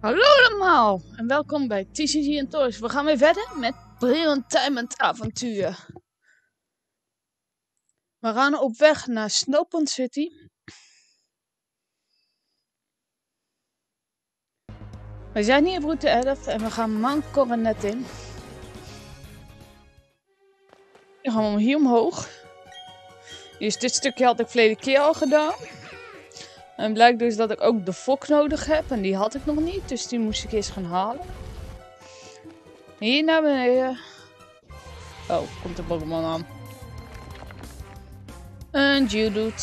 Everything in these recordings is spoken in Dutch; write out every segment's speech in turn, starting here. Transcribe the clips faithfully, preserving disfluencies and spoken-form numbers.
Hallo allemaal en welkom bij T C G en Toys. We gaan weer verder met Brilliant Diamond avontuur. We gaan op weg naar Snowpoint City. We zijn hier op route elf en we gaan Mount Coronet in. Dan gaan we hier omhoog. Dus dit stukje had ik verleden keer al gedaan. En blijkt dus dat ik ook de fok nodig heb en die had ik nog niet. Dus die moest ik eerst gaan halen. Hier naar beneden. Oh, komt de Pokémon aan. Een Geodude.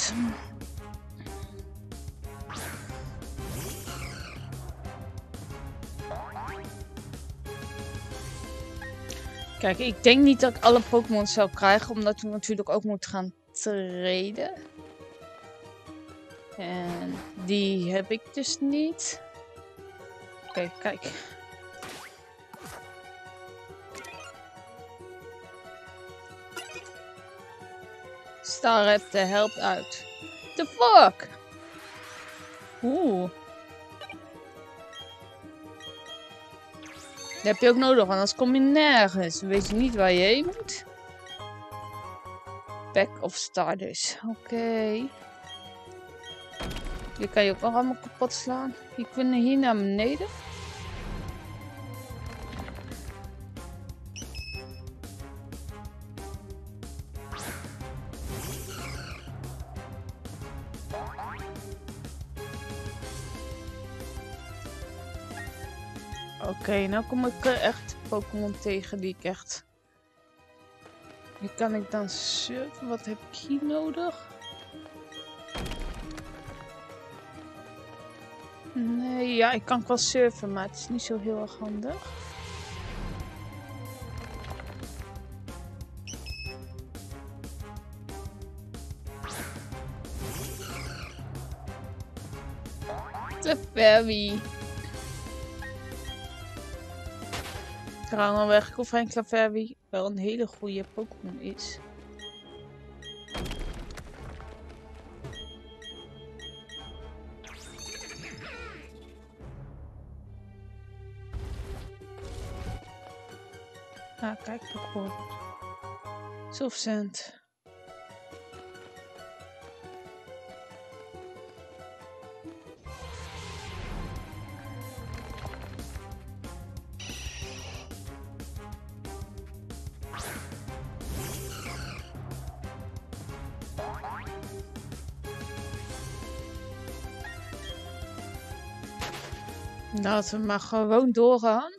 Kijk, ik denk niet dat ik alle Pokémon zou krijgen, omdat we natuurlijk ook moeten gaan traden. En die heb ik dus niet. Oké, okay, kijk. Staraptor helpt uit. The fuck? Oeh. Dat heb je ook nodig, want anders kom je nergens. Dan weet je niet waar je heen moet. Pack of Stardust. Oké. Okay. Die kan je ook nog allemaal kapot slaan. Die kunnen hier naar beneden. Oké, okay, nou kom ik echt Pokémon tegen die ik echt... Die kan ik dan surfen. Wat heb ik hier nodig? Nee, ja, ik kan wel surfen, maar het is niet zo heel erg handig. Clefairy. Trouwens, weg of een Clefairy wel een hele goede Pokémon is. Ah, kijk, Pokémon. Softcent. Laten we maar gewoon doorgaan.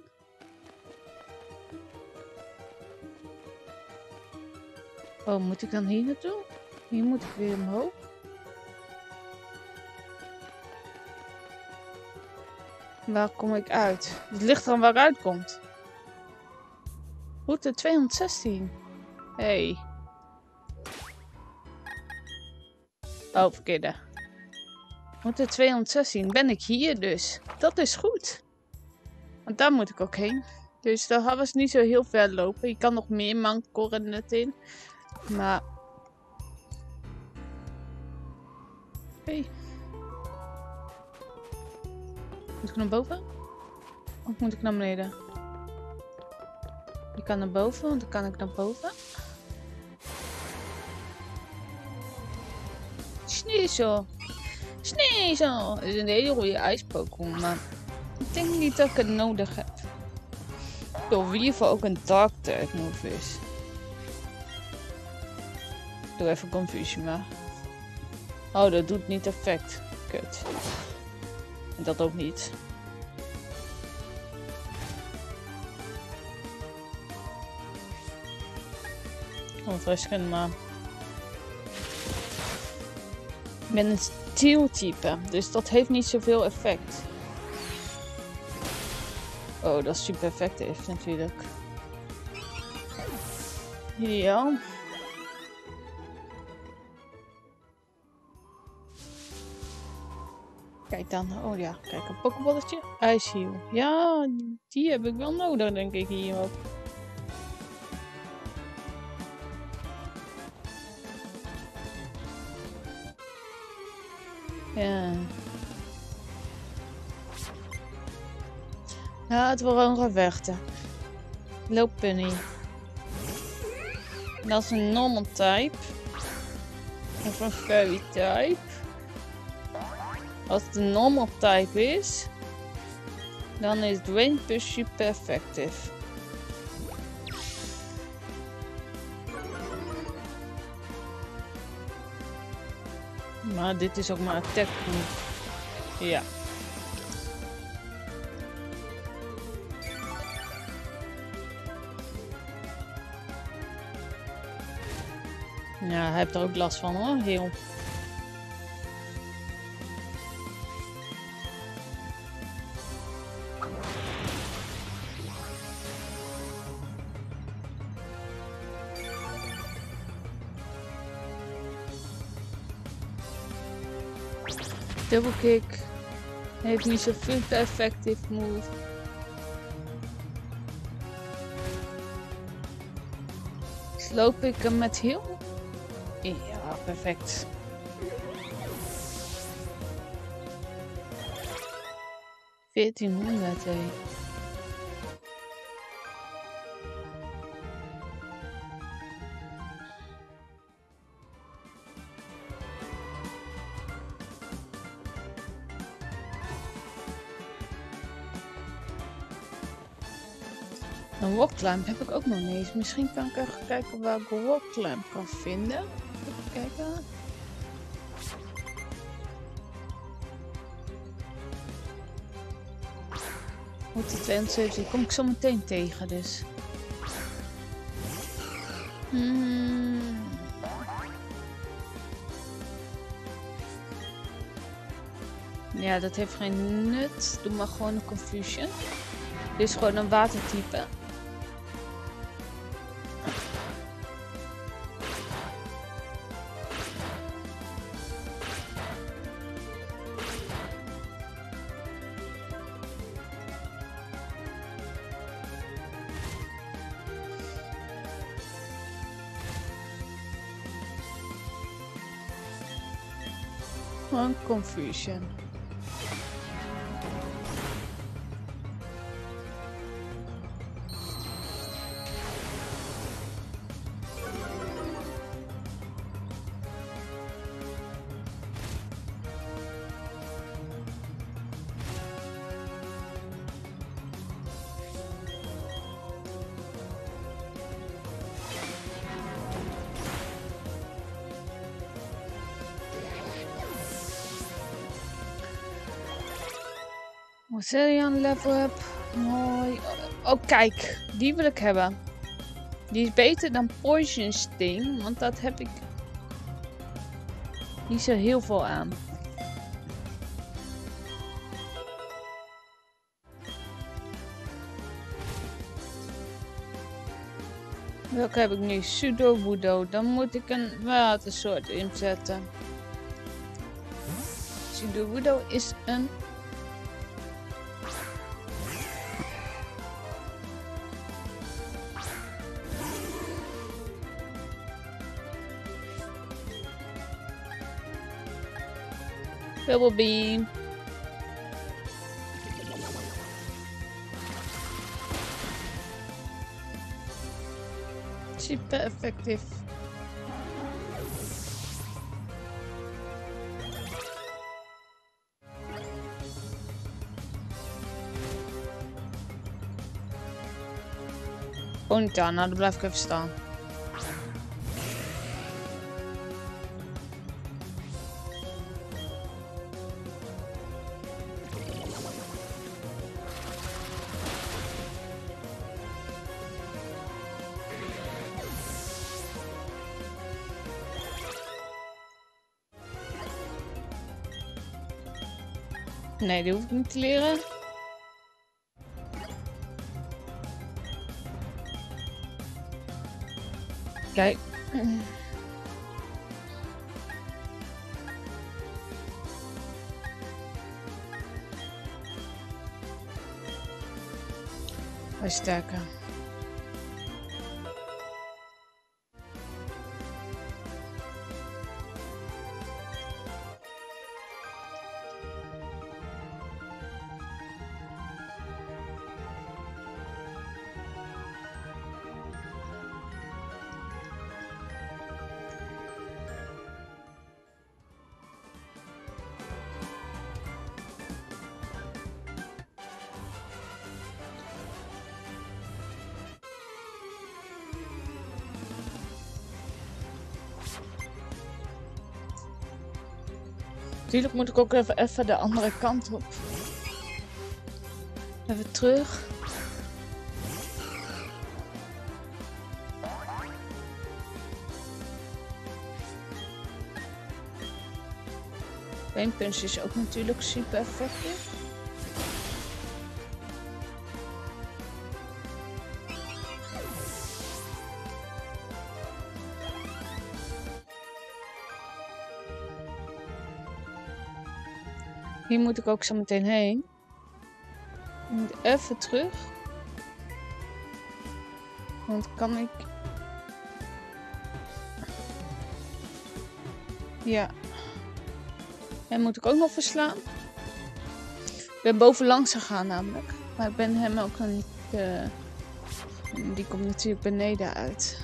Oh, moet ik dan hier naartoe? Hier moet ik weer omhoog. Waar kom ik uit? Het ligt eraan waar ik uitkomt. Route tweehonderdzestien. Hey. Oh, verkeerde. Route tweehonderdzestien. Ben ik hier dus. Dat is goed. Want daar moet ik ook heen. Dus daar gaan we niet zo heel ver lopen. Je kan nog meer Mount Coronet in. Maar... Hey. Moet ik naar boven? Of moet ik naar beneden? Je kan naar boven, want dan kan ik naar boven. Sneasel. Sneasel. Dat is een hele goede ijs-Pokémon, maar ik denk niet dat ik het nodig heb. Ik wil in ieder geval ook een Dark type move is. Doe even Confusion maar. Oh, dat doet niet effect. Kut. En dat ook niet. Want wij kunnen maar. Ik ben een steel type, dus dat heeft niet zoveel effect. Oh, dat super effect heeft natuurlijk. Ideaal. Kijk dan, oh ja, kijk een pokeballetje. Ice Heal. Ja, die heb ik wel nodig, denk ik hier ook. Ja. Ja, het wordt gewoon gaan vechten. Loop Penny. Dat is een normal type. Of een fairy type. Als het een normal type is, dan is Drain Push super effectief. Maar dit is ook maar een attack move. Ja. Ja, hij heeft er ook last van hoor, heel. Double kick. Heeft niet zo'n super effectief move. Sloop ik hem met heel? Ja, perfect. veertienhonderd hé. Een rockclimb heb ik ook nog niet eens. Misschien kan ik even kijken waar ik een rockclimb kan vinden. Even kijken. Moet die tweehonderdzeventig kom ik zo meteen tegen dus. Hmm. Ja, dat heeft geen nut. Doe maar gewoon een confusion. Dit is gewoon een watertype. Gewoon confusion. Mozelian level up. Mooi. Oh, kijk. Die wil ik hebben. Die is beter dan Poison Sting. Want dat heb ik niet zo heel veel aan. Welke heb ik nu? Sudowoodo. Dan moet ik een watersoort inzetten. Sudowoodo is een... Double beam. Super effectief. Ponyta, nou dan blijf ik even staan. Nee, die hoef ik niet te leren. Kijk. Hij is sterker. Natuurlijk moet ik ook even, even de andere kant op. Even terug. Pain Punch is ook natuurlijk super effectief. Hier moet ik ook zo meteen heen. Ik moet even terug. Want kan ik... Ja. En moet ik ook nog verslaan. Ik ben bovenlangs gegaan namelijk. Maar ik ben hem ook nog niet... Uh... Die komt natuurlijk beneden uit.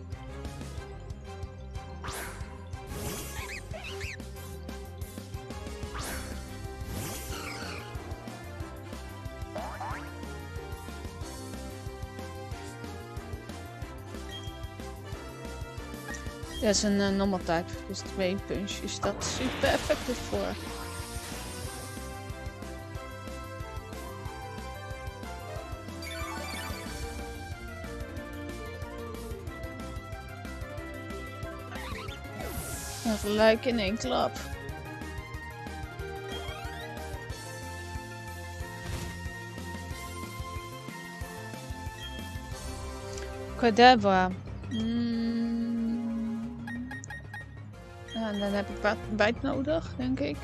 Dat is een uh, normal type, dus twee punch is dat super effectief voor. En gelijk in één klap. Kadabra. Mm. Ja, en dan heb ik bijt nodig, denk ik.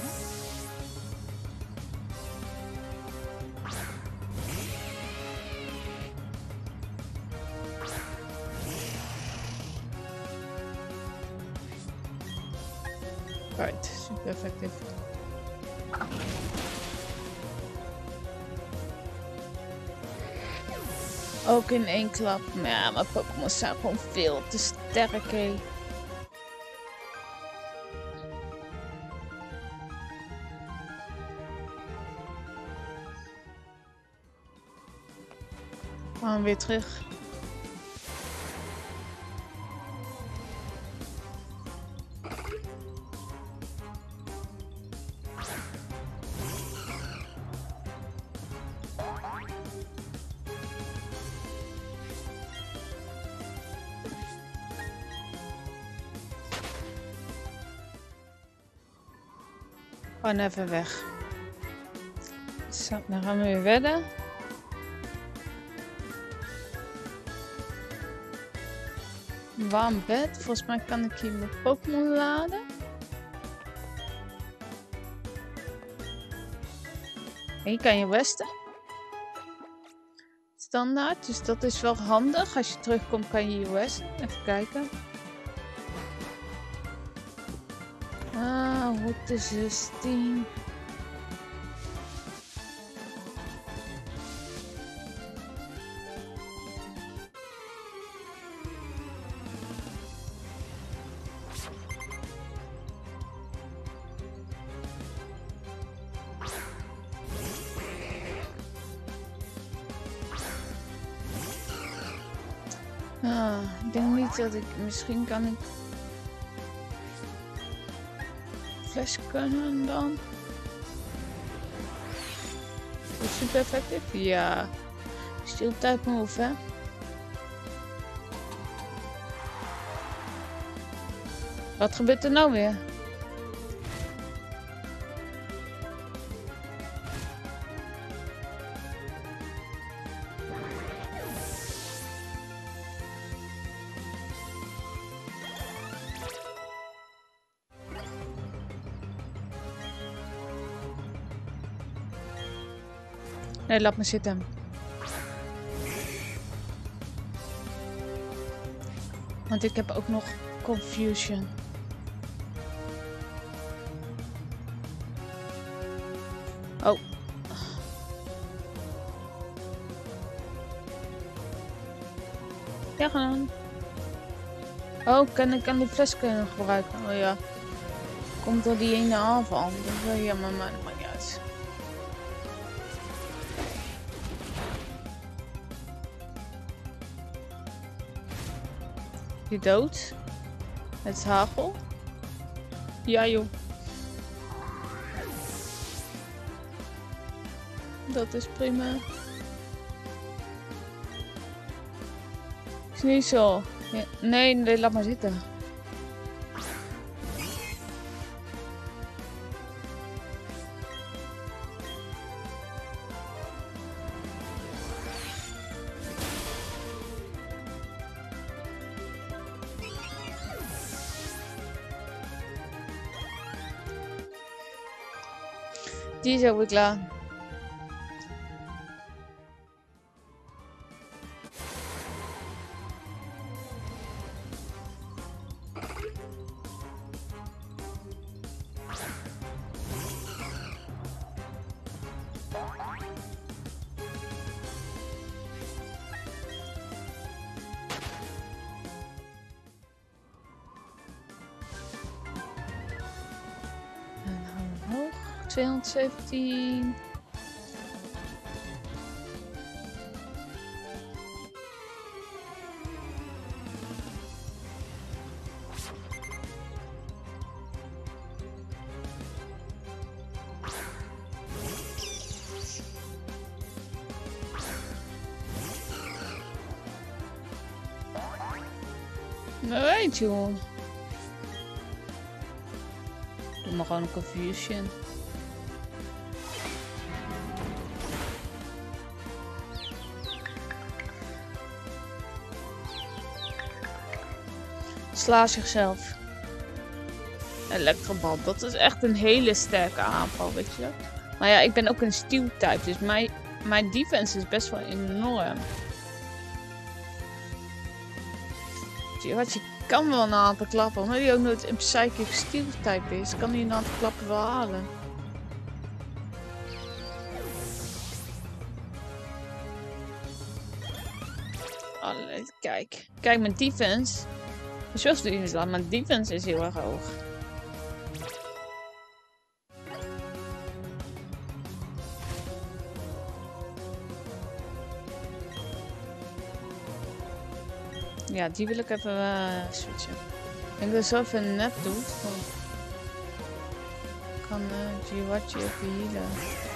Right, super effectief. Ook in één klap. Maar ja, mijn Pokémon zijn gewoon veel te sterk, hé. We gaan weer terug. Gewoon even weg. Zo, dan gaan we weer wedden. Warm bed. Volgens mij kan ik hier mijn Pokémon laden. Hier kan je westen. Standaard. Dus dat is wel handig. Als je terugkomt kan je hier westen. Even kijken. Ah, route zestien. Ah, ik denk niet dat ik... Misschien kan ik... Flash kunnen dan. Is het super effectief? Ja. Steel type move, hè. Wat gebeurt er nou weer? Nee, laat me zitten. Want ik heb ook nog confusion. Oh. Ja, gaan. Oh, kan ik aan die fles kunnen gebruiken? Oh ja. Komt door die ene aanval. Dat is wel jammer, maar dat maakt niet uit. Je dood. Het hagel. Ja joh. Dat is prima. Is niet zo. Ja, nee, nee, laat maar zitten. Die is ook klaar. tweehonderdzeventien. Weet je wel. Doe maar gewoon een confusion. Sla zichzelf. Elektrobal, dat is echt een hele sterke aanval, weet je. Maar ja, ik ben ook een steel type, dus mijn, mijn defense is best wel enorm. Wat je kan wel een aantal klappen, omdat hij ook nooit een psychic steel type is, kan hij een aantal klappen wel halen. Allee, kijk. Kijk, mijn defense. Zoals de Islam, mijn defense is heel erg hoog. Ja, die wil ik even uh, switchen. Ik denk dat zo even net doet. Ik kan uh, Jiwachi even healen.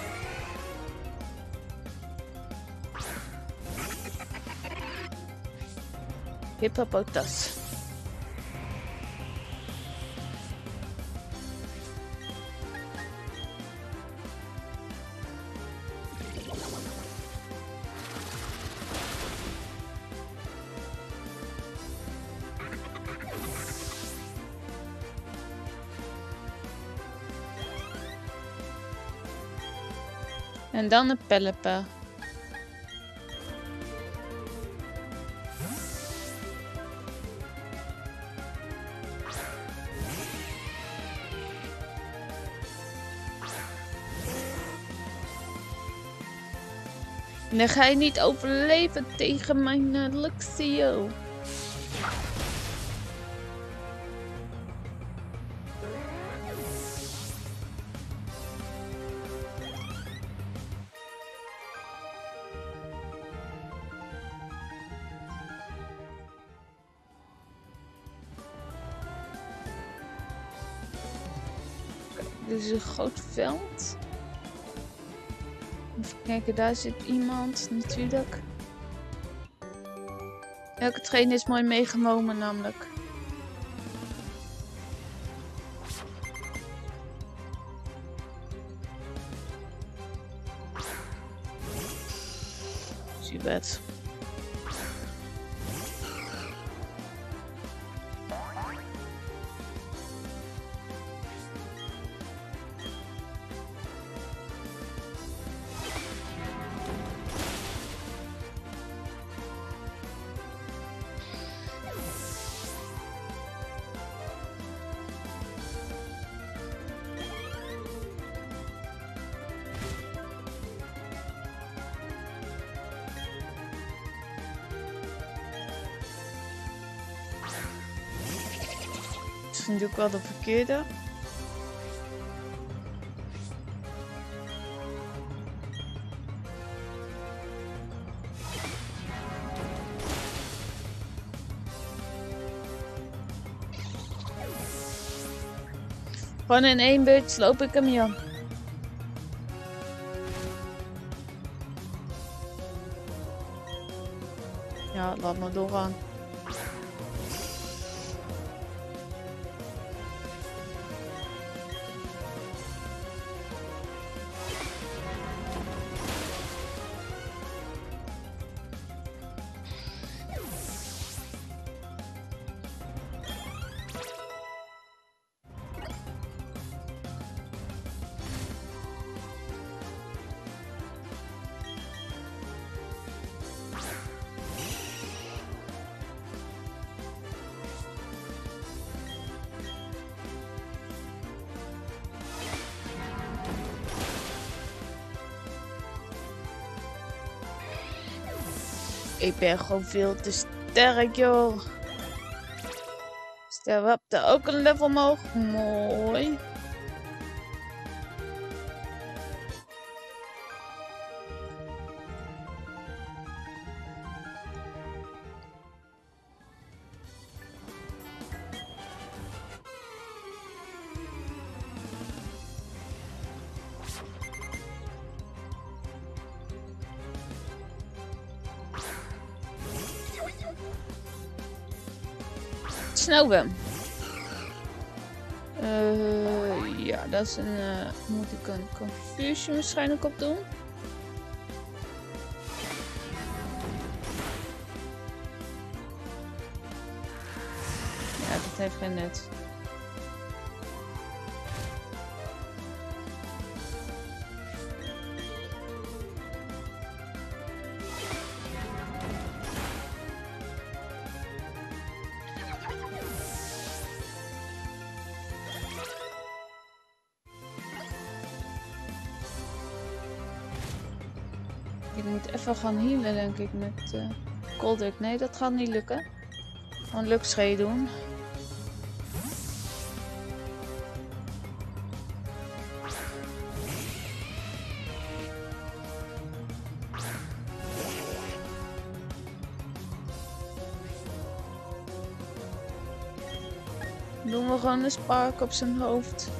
Hippopotas. En dan een Pelipper. Dan ga je niet overleven tegen mijn uh, Luxio. Dit is een groot veld. Even kijken, daar zit iemand natuurlijk. Elke trainer is mooi meegenomen namelijk. Zie je het. Dat is natuurlijk wel de verkeerde. Gewoon in één beurt sloop ik hem, Jan. Ja, laat maar doorgaan. Ik ben gewoon veel te sterk, joh. Stel, we hebben ook een level omhoog. Mooi. Snowbem. Uh, ja, dat is een. Uh, moet ik een Confusion waarschijnlijk op doen? Ja, dat heeft geen nut. Ik moet even gaan healen, denk ik, met uh, Colduk. Nee, dat gaat niet lukken. Gewoon luchtschee doen. Doen we gewoon een spark op zijn hoofd.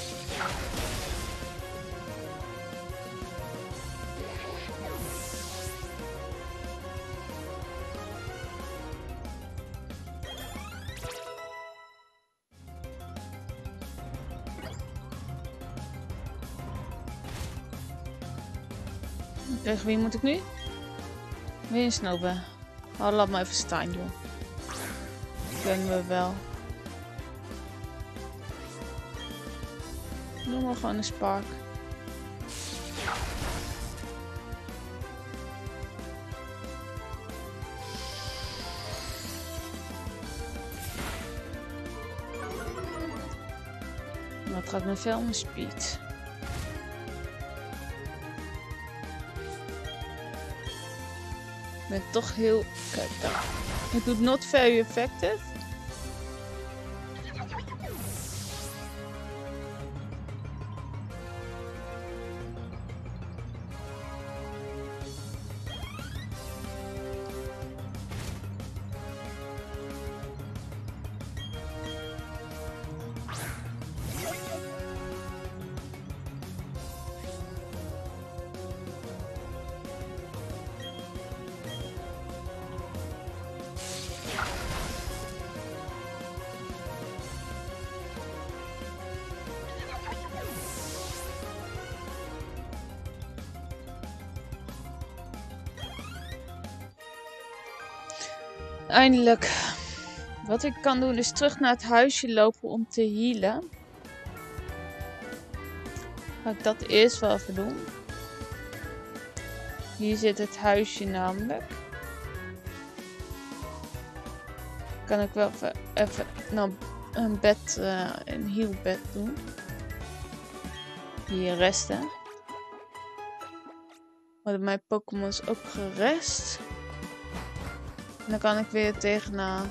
Tegen wie moet ik nu? Weer een Snowbem. Oh, laat me even staan, joh. Kunnen we wel. Doen we gewoon een spark. Wat gaat mijn film speed? Ik ben toch heel... Kijk daar. Het doet not very effective. Eindelijk. Wat ik kan doen is terug naar het huisje lopen om te healen. Ga ik dat eerst wel even doen. Hier zit het huisje namelijk. Kan ik wel even, even nou, een bed, uh, een healbed doen. Hier resten. Worden mijn Pokémon's ook gerest. En dan kan ik weer tegenaan.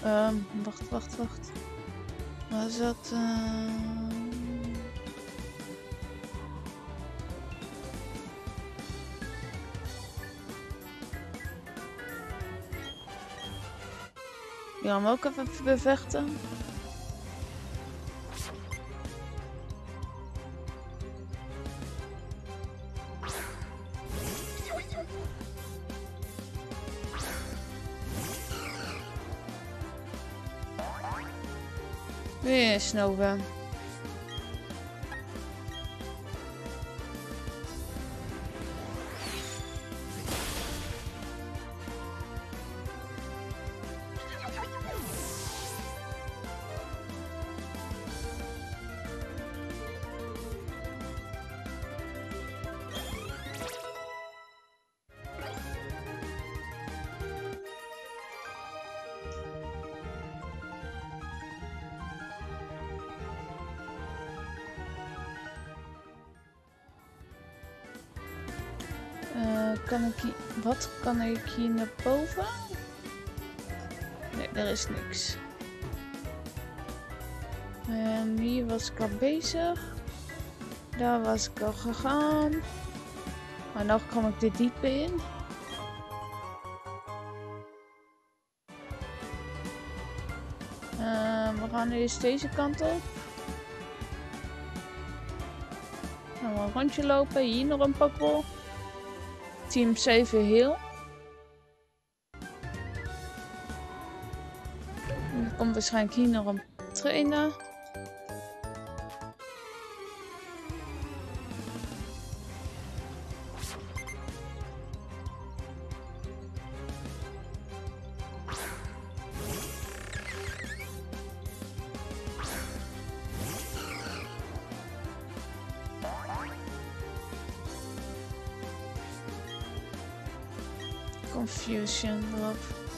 Um, wacht, wacht, wacht. Waar is dat? Uh... Je gaan we ook even bevechten. Weer Snoven. Uh, kan ik hier... Wat kan ik hier naar boven? Nee, er is niks. En hier was ik al bezig. Daar was ik al gegaan. Maar nu kom ik er diep in. Uh, we gaan eerst deze kant op. Dan gaan we een rondje lopen. Hier nog een pakbol. Team zeven heel. Er komt waarschijnlijk hier nog een trainer. Confusion erop.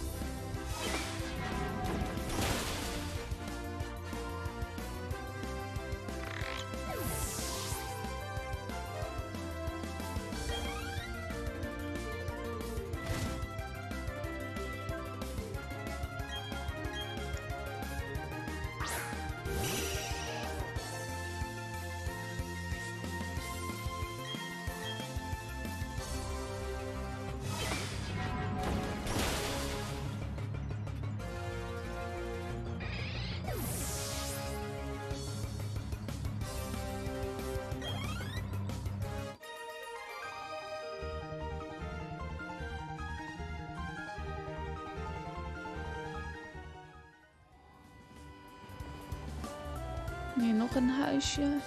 Hier nog een huisje.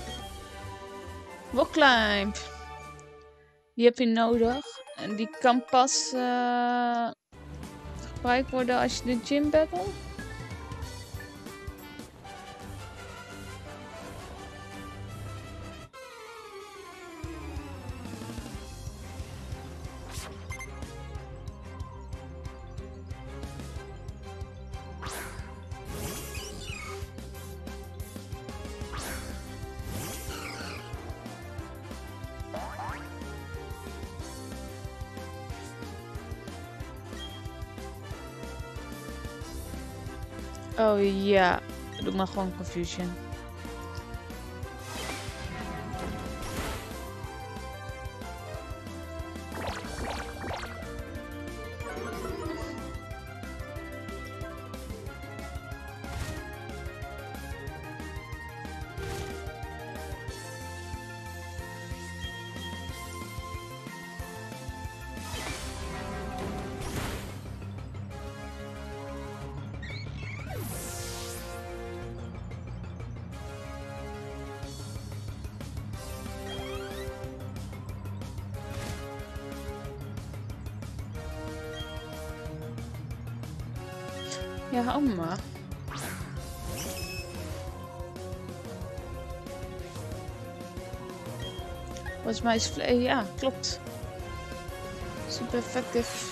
Rockclimb. Die heb je nodig. En die kan pas uh, gebruikt worden als je de gym battle. Oh ja, doe maar gewoon Confusion. Ja, hou maar. Volgens mij is vle- ja, klopt. Super effectief.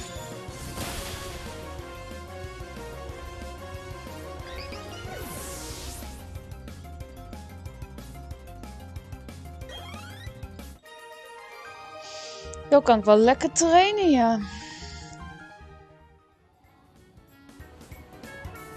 Zo kan ik wel lekker trainen, ja.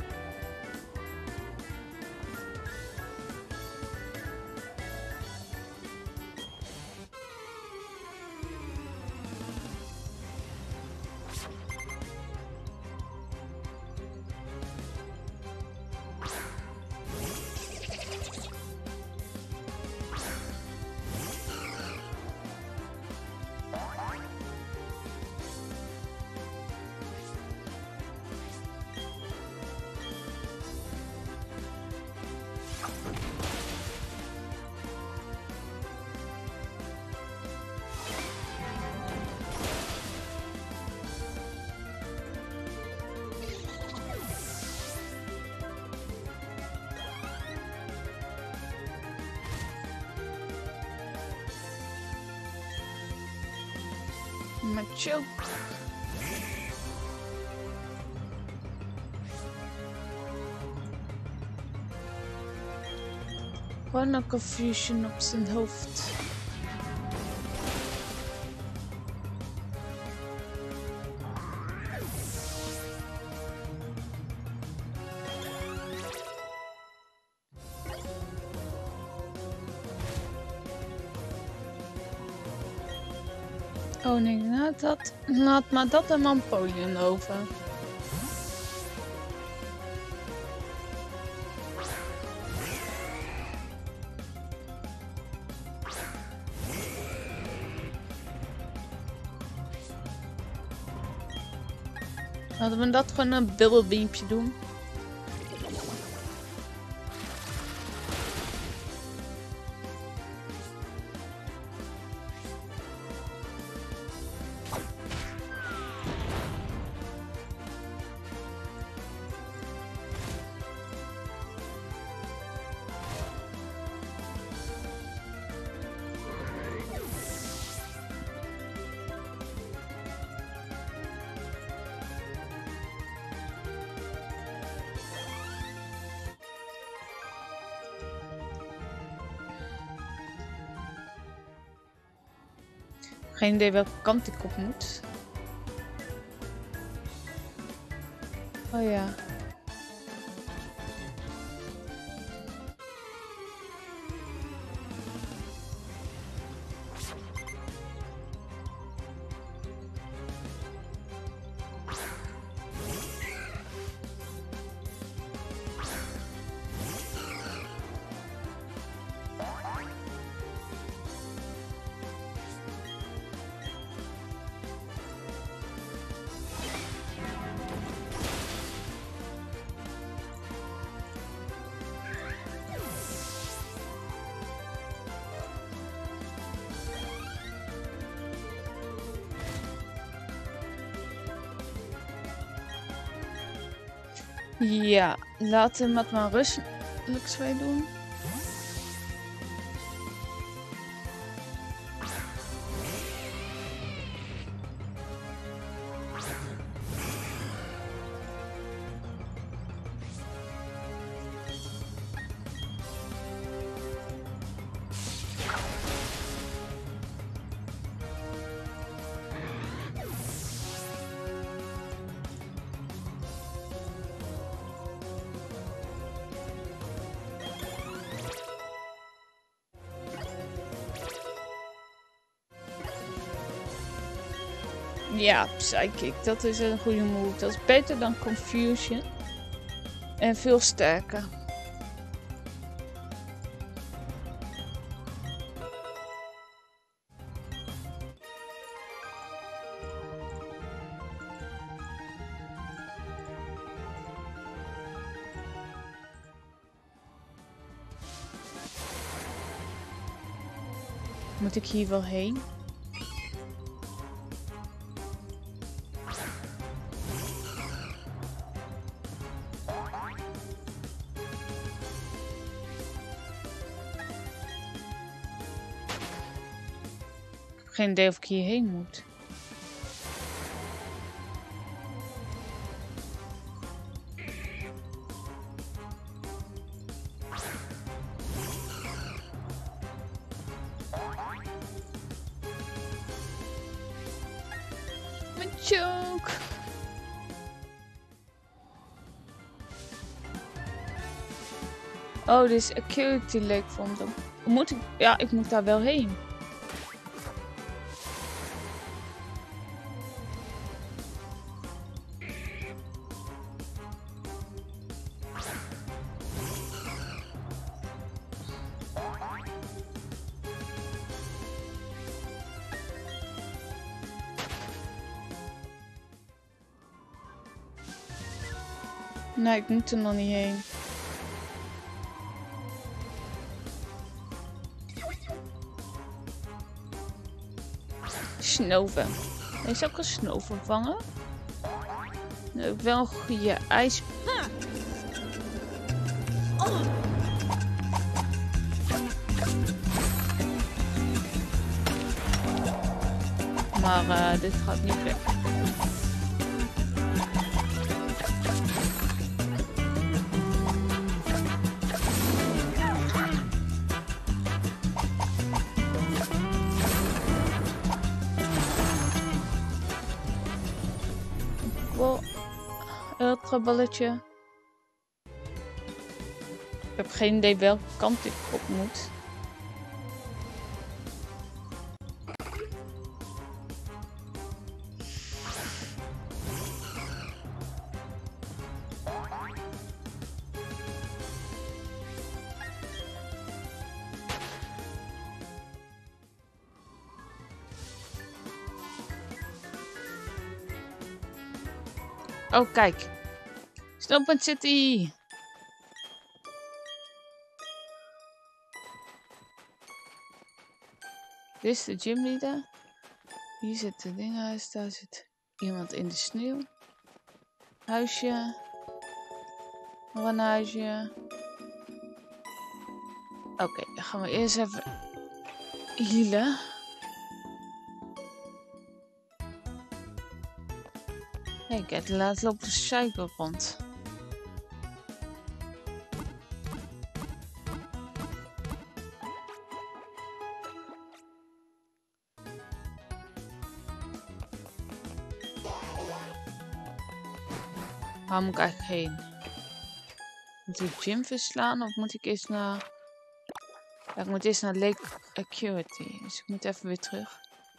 Met choke. Gewoon een confusion op zijn hoofd. Oh nee, laat, dat, laat maar dat en Mampolion over. Laten we dat gewoon een bubbelbeampje doen. Geen idee welke kant ik op moet. Oh ja. Ja, laten we het maar rustelijk twee doen. Ja, Psychic, dat is een goede move. Dat is beter dan Confusion. En veel sterker. Moet ik hier wel heen? Geen idee of ik hierheen moet. Mijn choke. Oh, dit is Acuity Lake vond hem. Moet ik? Ja, ik moet daar wel heen. Nee, ik moet er nog niet heen. Snoven. Deze ook een snoven vangen? Nou, wel een goede ijs. Oh. Maar uh, dit gaat niet weg. Wow. Ultraballetje. Ik heb geen idee welke kant ik op moet. Oh, kijk. Snowpoint City. Dit is de gymleader. Hier zit de dinghuis. Daar zit iemand in de sneeuw. Huisje. Nog een huisje. Oké, okay, dan gaan we eerst even healen. Hey, kijk, laat loopt de suiker rond. Waar moet ik eigenlijk heen? Moet ik gym verslaan of moet ik eerst naar... Ja, ik moet eerst naar Lake Acuity. Dus ik moet even weer terug.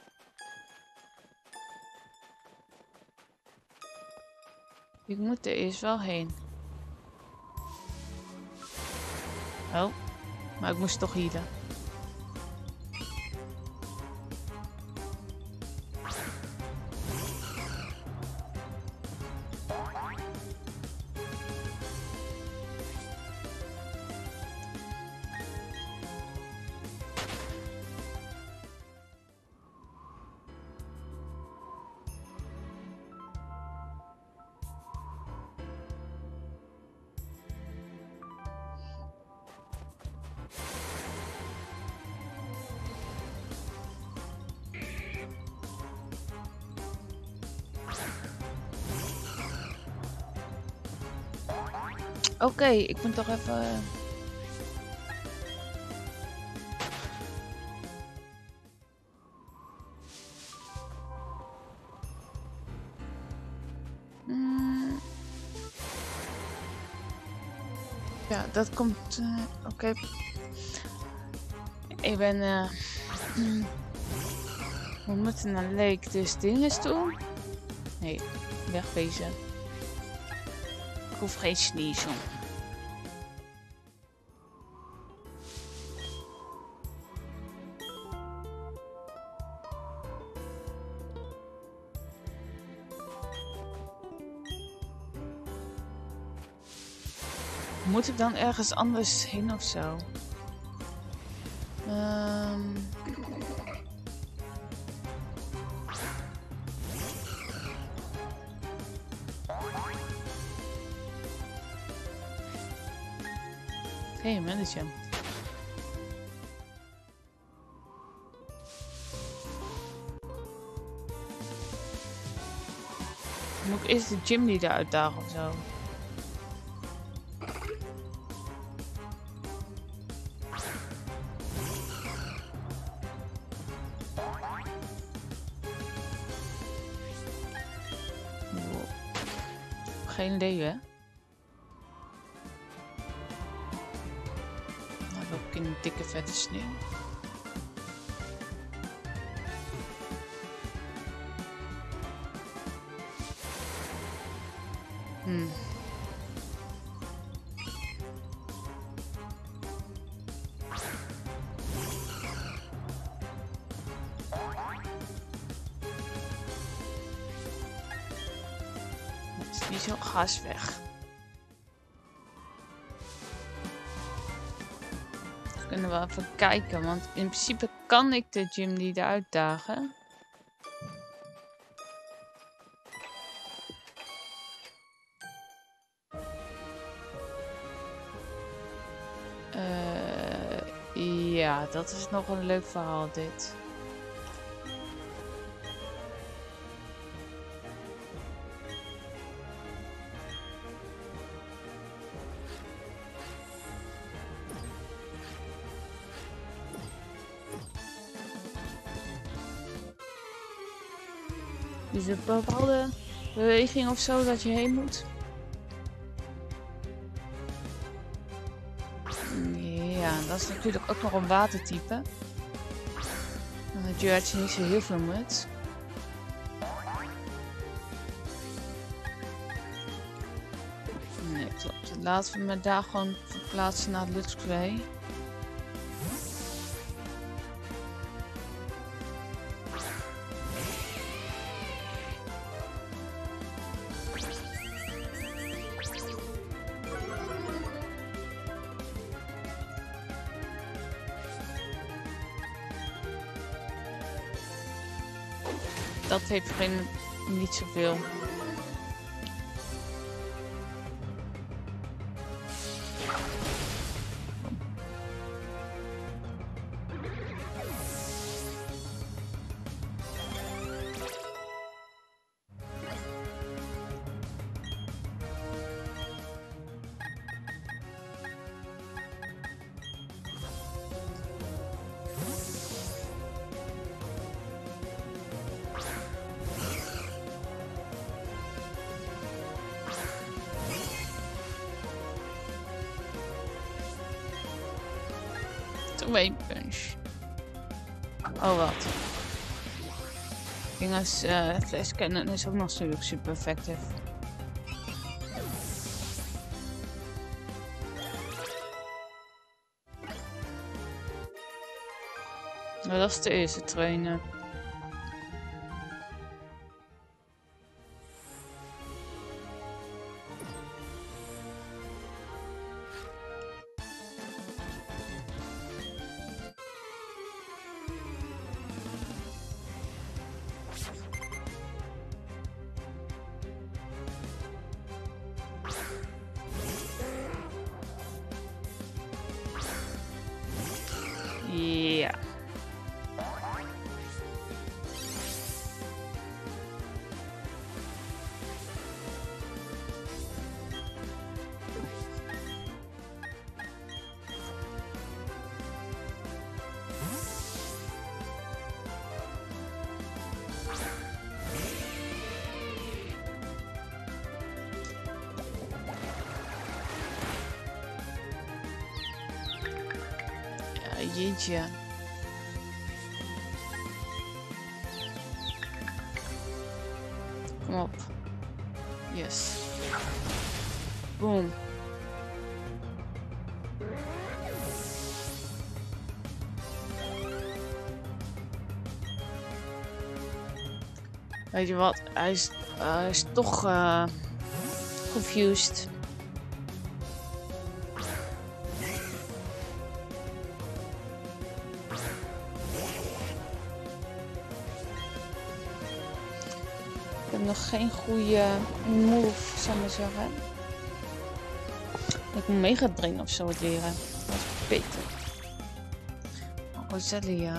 Ik moet er eerst wel heen. Oh, maar ik moest toch healen. Oké, okay, ik moet toch even... Mm. Ja, dat komt... Uh, Oké. Okay. Ik ben... Uh... We moeten naar Lake dus dinges toe. Nee, wegwezen. Ik hoef geen sneezel. Moet ik dan ergens anders heen of zo? Um... Hey, manager. Moet ik eerst de gymleader uitdagen of zo? Wow. Geen idee, hè? Nou loop ik in een dikke vette sneeuw. Hmm. Het is niet zo gas weg. We kunnen wel even kijken, want in principe kan ik de gymleader uitdagen. Uh, ja, dat is nog een leuk verhaal dit. Dus een bepaalde beweging of zo dat je heen moet. Ja, dat is natuurlijk ook nog een watertype. Het George niet zo heel veel moet. Nee, klopt. Laten we me daar gewoon verplaatsen naar Luxray. Dat heeft geen niet zoveel. Twee punch. Oh wat. Dinges uh, flash cannon is ook nog natuurlijk super effectief. Nou, dat is de eerste trainer. Ja. Jeetje. Kom op. Yes. Boom. Weet je wat? Hij is, uh, hij is toch uh, confused. Ik heb nog geen goede move, zou ik maar zeggen. Ik moet mega dringen of zo het leren. Dat is beter. Oh, Roselia.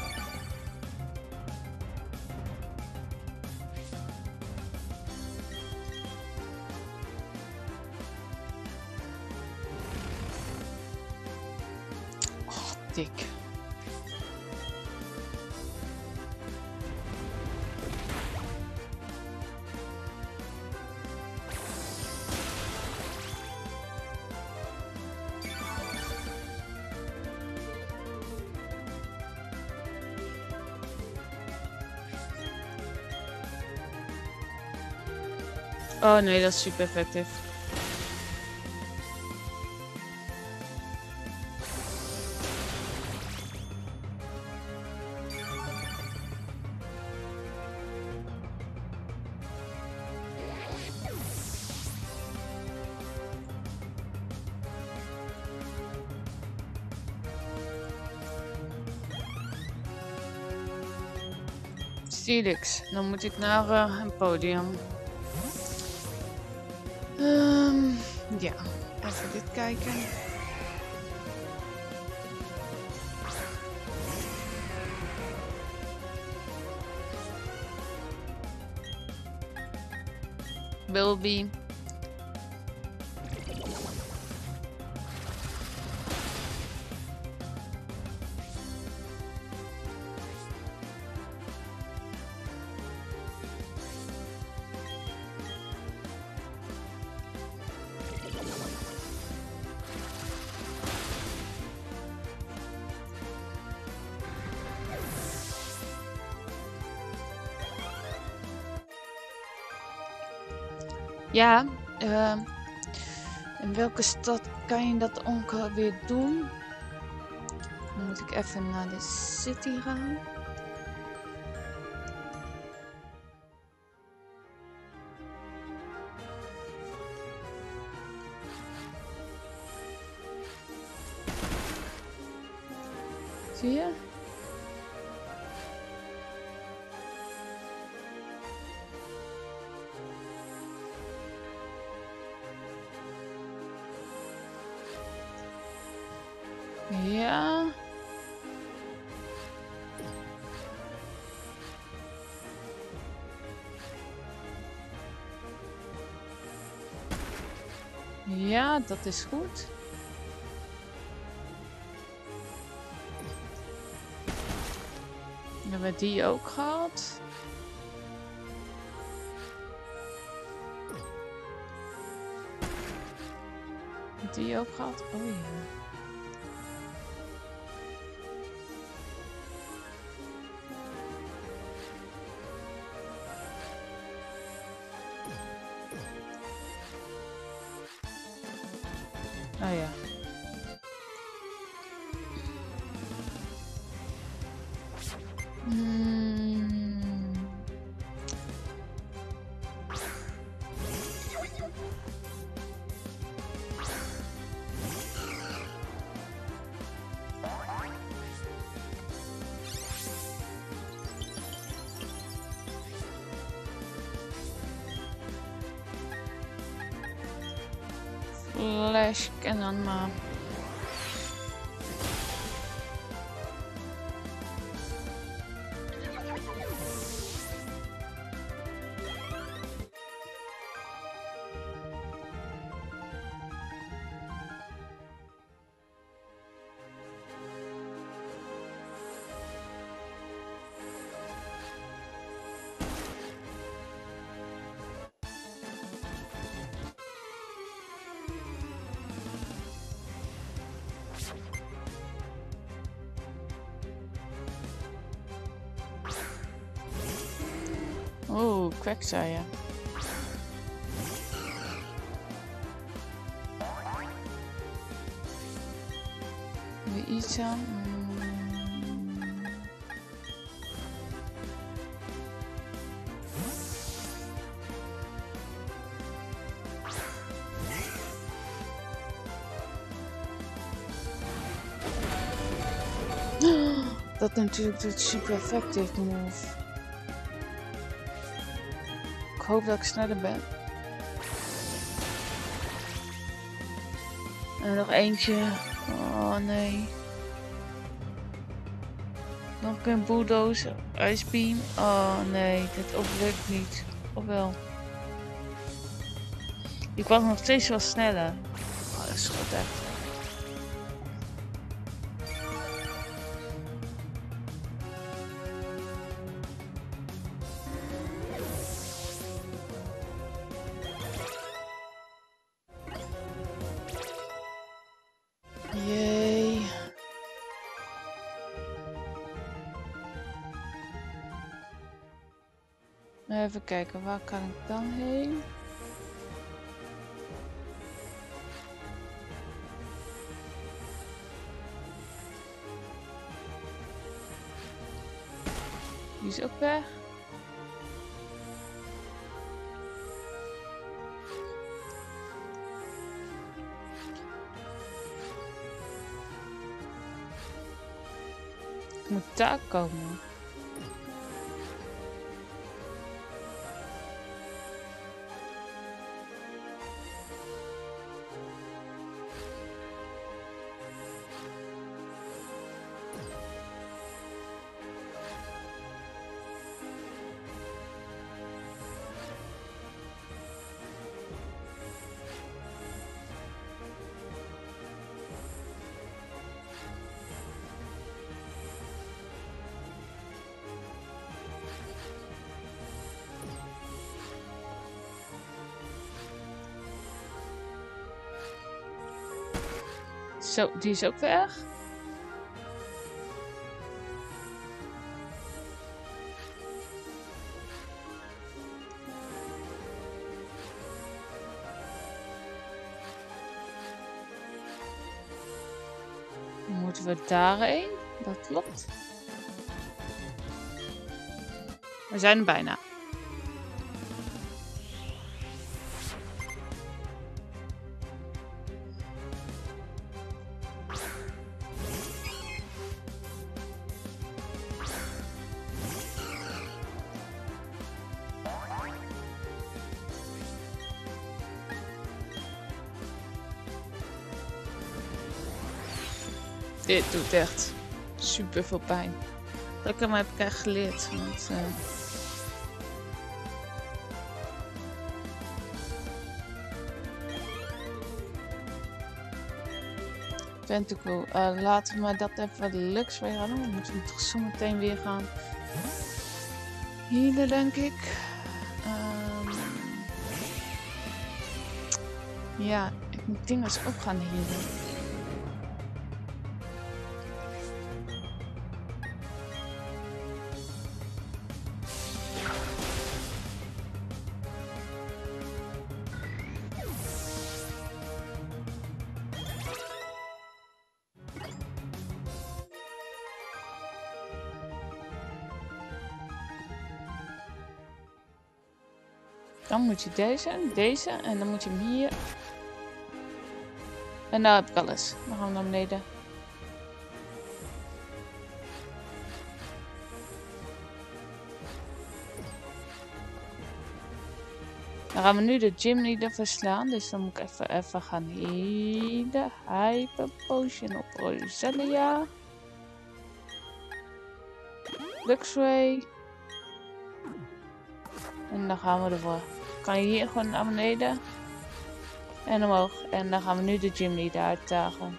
Oh, dik. Oh nee, dat is super effectief. Steelix, dan moet ik naar uh, een podium. Um, ja, even dit kijken. Bilby. Ja, uh, in welke stad kan je dat ongeveer doen? Dan moet ik even naar de city gaan. Zie je? Ja. Ja, dat is goed. Dan hebben we die ook gehad. Die ook gehad. Oh ja. Oh ja. Hmm. Flash cannon maar. Oeh, kwekzaaien. Weer iets aan. Mm. Dat natuurlijk de super effective move. Ik hoop dat ik sneller ben. En nog eentje. Oh nee. Nog een bulldozer. Ice beam. Oh nee, dit overleeft niet. Of wel? Ik was nog steeds wel sneller. Oh, dat is goed echt. Jee. Even kijken, waar kan ik dan heen? Die is ook weg. Ik moet daar komen. Zo, die is ook weg. moeten we daarheen. Dat klopt. We zijn er bijna. Dit doet echt super veel pijn. Dat heb ik echt geleerd. Want, uh... Tentacle. Uh, laten we maar dat even luxe weer gaan doen. We moeten toch zo meteen weer gaan healen, denk ik. Um... Ja, ik moet dingen ook gaan healen. Dan moet je deze, deze en dan moet je hem hier. En nou heb ik alles. Dan gaan we naar beneden. Dan gaan we nu de gym leader verslaan. Dus dan moet ik even, even gaan healen. Hyper potion op Roselia. Luxray. En dan gaan we ervoor. Kan je hier gewoon naar beneden. En omhoog. En dan gaan we nu de gym leader uitdagen.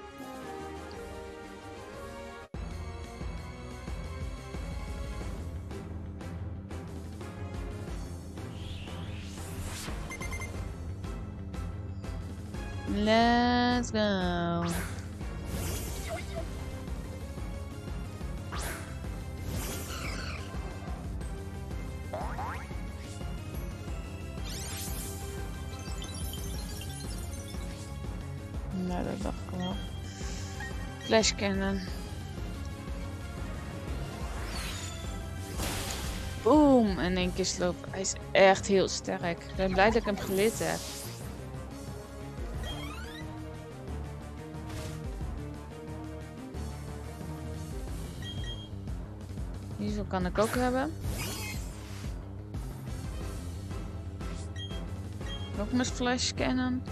Let's go. Nou, dat dacht ik wel. Flash cannon. Boom! En één keer sloop. Hij is echt heel sterk. Ik ben blij dat ik hem geleerd heb. Hierzo kan ik ook hebben. Nog met flash cannon.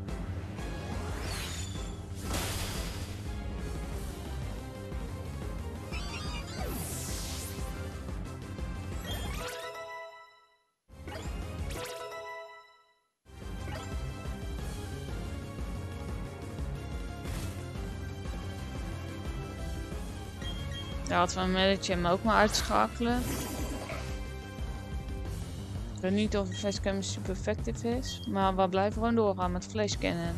Ja, had van Melletje hem ook maar uitschakelen. Ik weet niet of een flash cannon super effectief is, maar we blijven gewoon doorgaan met flash cannon.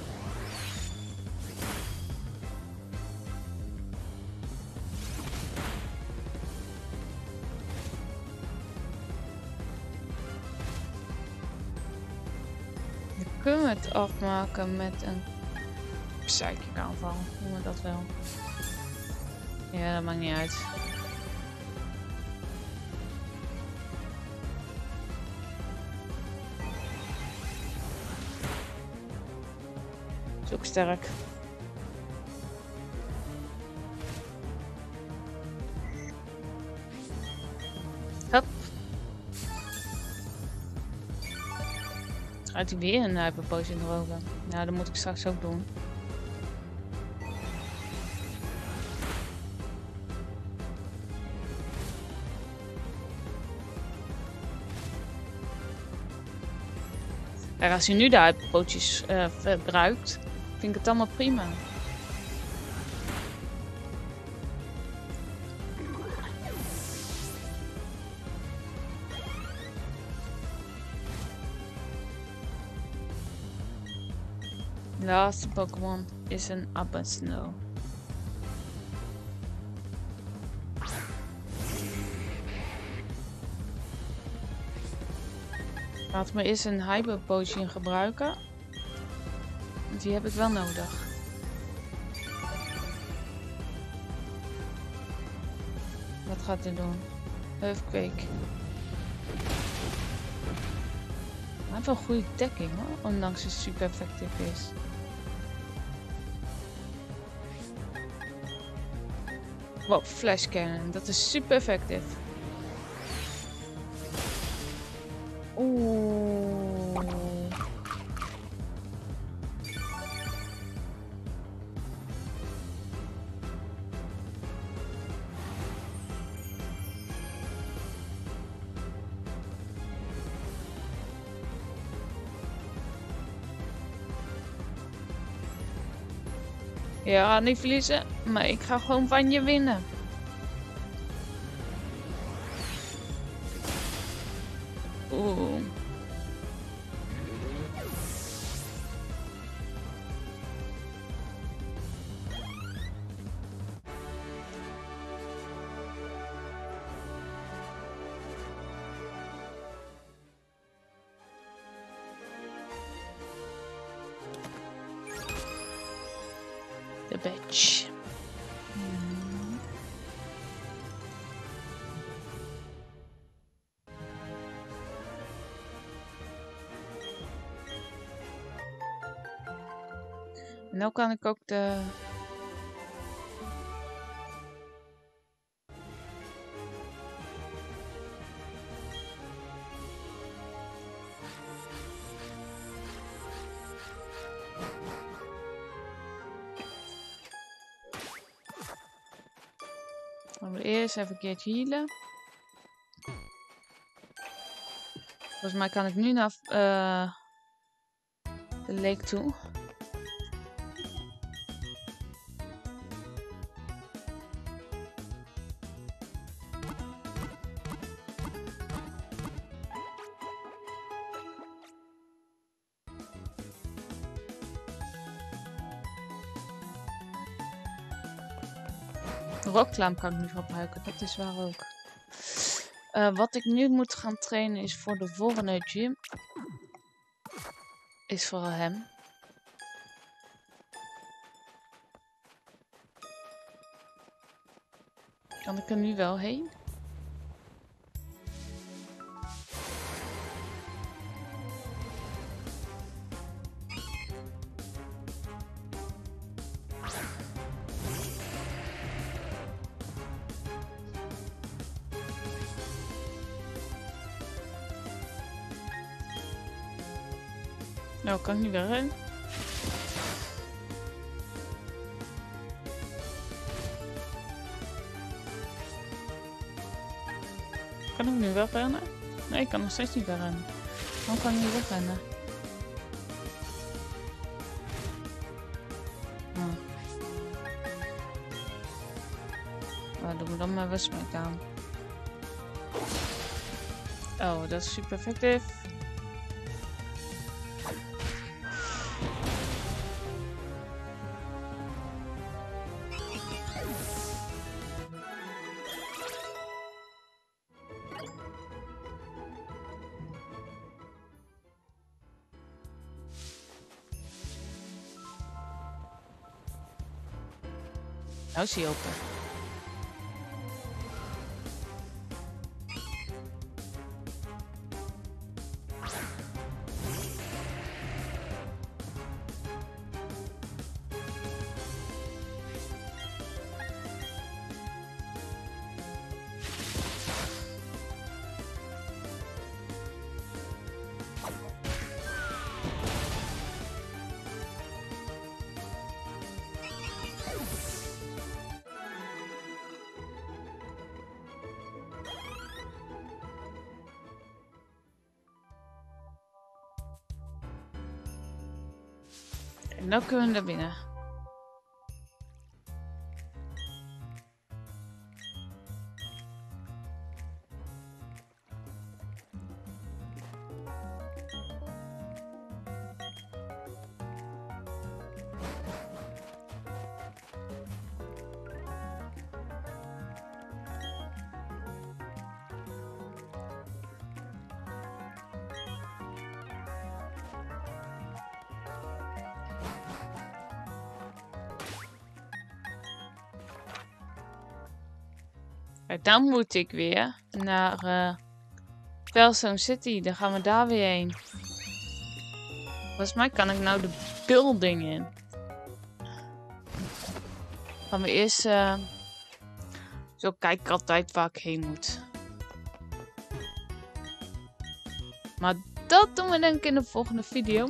Je kunt het afmaken met een psychic aanval, noemen we dat wel. Ja, dat maakt niet uit. Is ook sterk. Hop. Gaat hij weer een hyper potion erover? Nou, dat moet ik straks ook doen. Kijk, als hij nu de hyperpootjes uh, verbruikt, vind ik het allemaal prima. De laatste Pokémon is een Abyssal. Laten we eerst een Hyper Potion gebruiken. Want die heb ik wel nodig. gaat hij doen? Earthquake. Hij heeft wel goede dekking hoor, ondanks het super effectief is. Wow, flash cannon, dat is super effectief. Oeh. Ja, niet verliezen, maar ik ga gewoon van je winnen. Oeh. De badge. Hmm. En nu kan ik ook de... Gaan we eerst even een keertje healen. Volgens mij kan ik nu naar uh, de lake toe. Rockclimb kan ik nu gebruiken, dat is waar ook. Uh, wat ik nu moet gaan trainen is voor de volgende gym. Is vooral hem. Kan ik er nu wel heen? Nou, kan ik nu weer heen? Kan ik nu wel rennen? Nee, ik kan nog steeds niet weer rennen. Waarom kan ik niet wegrennen? Oh. Oh, doe me dan maar weer smackdown. Oh, dat is super effectief. Nou is hij open. En dan kunnen we naar binnen. Kijk, dan moet ik weer naar uh, Pearlstone City. Dan gaan we daar weer heen. Volgens mij kan ik nou de building in. Gaan we eerst... Uh... Zo kijk ik altijd waar ik heen moet. Maar dat doen we denk ik in de volgende video.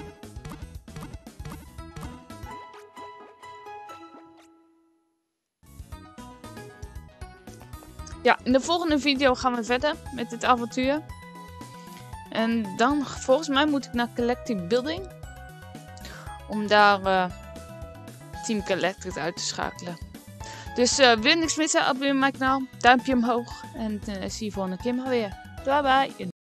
Ja, in de volgende video gaan we verder met dit avontuur. En dan, volgens mij moet ik naar Collective Building. Om daar uh, Team Collective uit te schakelen. Dus uh, wil je niks missen, abonneer op mijn kanaal. Duimpje omhoog. En uh, zie je volgende keer maar weer. Bye bye.